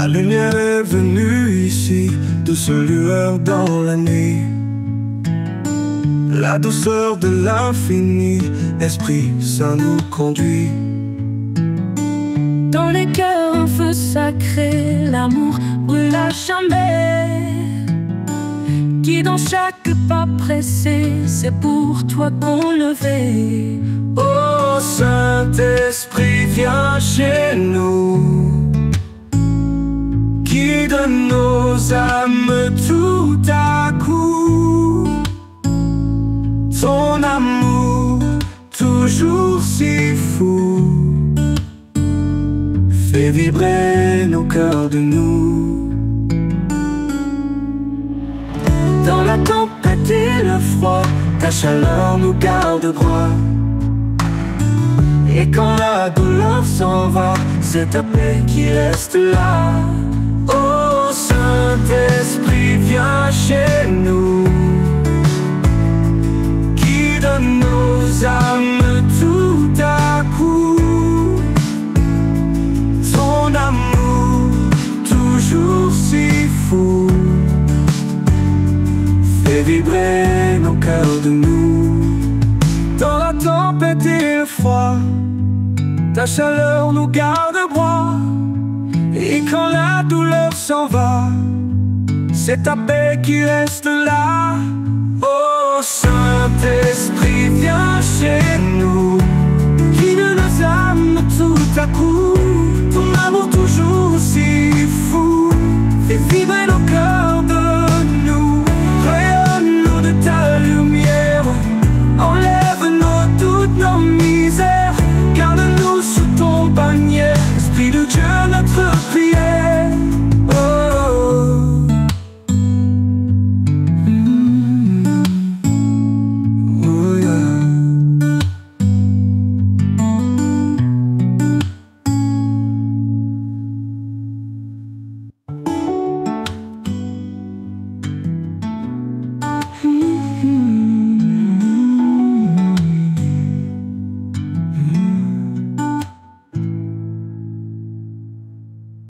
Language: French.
La lumière est venue ici, douce lueur dans la nuit. La douceur de l'infini, Esprit Saint nous conduit. Dans les cœurs un feu sacré, l'amour brûle à jamais. Qui dans chaque pas pressé, c'est pour toi qu'on le fait. Ô Saint-Esprit, viens chez nous, guide nos âmes tout à coup. Ton amour, toujours si fou, fait vibrer nos cœurs de nous. Dans la tempête et le froid, Ta chaleur nous garde droit. Et quand la douleur s'en va, c'est ta paix qui reste là. Ô Saint-Esprit, viens chez nous, guide nos âmes tout à coup. Ton amour, toujours si fou, fait vibrer nos cœurs de nous. Dans la tempête et le froid, ta chaleur nous garde droit. Et quand la douleur s'en va, c'est ta paix qui reste là. Ô Saint-Esprit, viens chez nous, guide nos âmes tout à coup. Ton amour toujours si fou, fait vibrer